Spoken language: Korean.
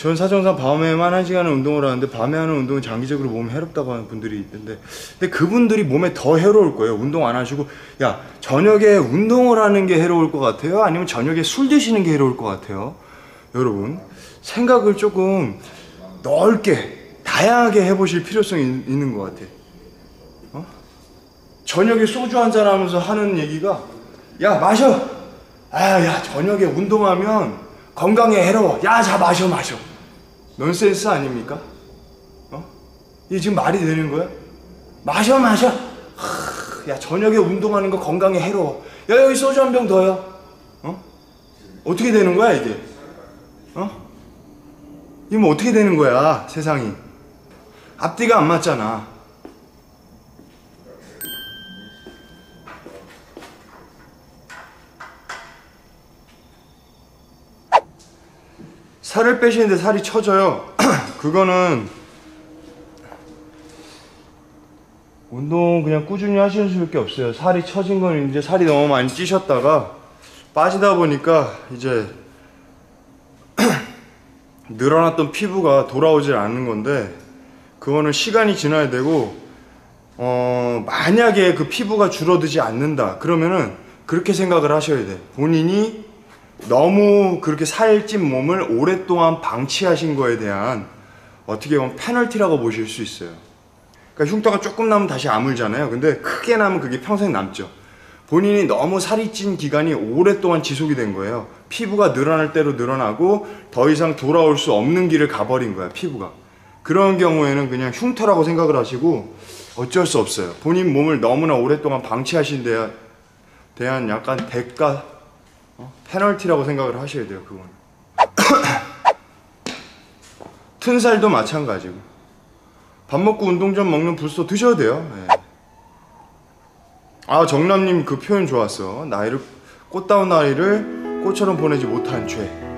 전 사정상 밤에만 1시간은 운동을 하는데 밤에 하는 운동은 장기적으로 몸에 해롭다고 하는 분들이 있는데, 근데 그분들이 몸에 더 해로울 거예요. 운동 안 하시고. 야, 저녁에 운동을 하는 게 해로울 것 같아요? 아니면 저녁에 술 드시는 게 해로울 것 같아요? 여러분, 생각을 조금 넓게 다양하게 해보실 필요성이 있는 것 같아. 어? 저녁에 소주 한잔 하면서 하는 얘기가, 야 마셔. 야 저녁에 운동하면 건강에 해로워. 야 자 마셔. 넌센스 아닙니까? 이게 지금 말이 되는 거야? 마셔. 야 저녁에 운동하는 거 건강에 해로워. 야 여기 소주 한 병 더요. 어떻게 되는 거야 이게? 이게 뭐 어떻게 되는 거야 세상이? 앞뒤가 안 맞잖아. 살을 빼시는데 살이 처져요. 그거는 운동 그냥 꾸준히 하시는 수밖에 없어요. 살이 처진 건 이제 살이 너무 많이 찌셨다가 빠지다 보니까 이제 늘어났던 피부가 돌아오질 않는 건데, 그거는 시간이 지나야 되고, 만약에 그 피부가 줄어들지 않는다 그러면은 그렇게 생각을 하셔야 돼. 본인이 너무 그렇게 살찐 몸을 오랫동안 방치하신 거에 대한 어떻게 보면 페널티라고 보실 수 있어요. 그러니까 흉터가 조금 나면 다시 아물잖아요. 근데 크게 나면 그게 평생 남죠. 본인이 너무 살이 찐 기간이 오랫동안 지속이 된 거예요. 피부가 늘어날 대로 늘어나고 더 이상 돌아올 수 없는 길을 가버린 거야, 피부가. 그런 경우에는 그냥 흉터라고 생각을 하시고 어쩔 수 없어요. 본인 몸을 너무나 오랫동안 방치하신 데에 대한 약간 대가, 페널티라고 생각을 하셔야 돼요, 그건. 튼살도 마찬가지고. 밥 먹고 운동 전 먹는 불소 드셔도 돼요. 네. 아, 정남님 그 표현 좋았어. 꽃다운 나이를 꽃처럼 보내지 못한 죄.